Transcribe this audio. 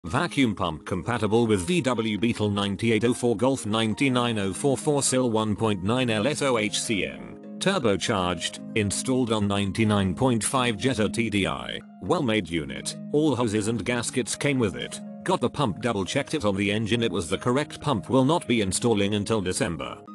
Vacuum pump compatible with VW Beetle 9804 Golf 99044 SIL 1.9L SOHC Eng. Turbocharged, installed on 99.5 Jetta TDI. Well-made unit. All hoses and gaskets came with it. Got the pump double checked it on the engine, it was the correct pump. Will not be installing until December.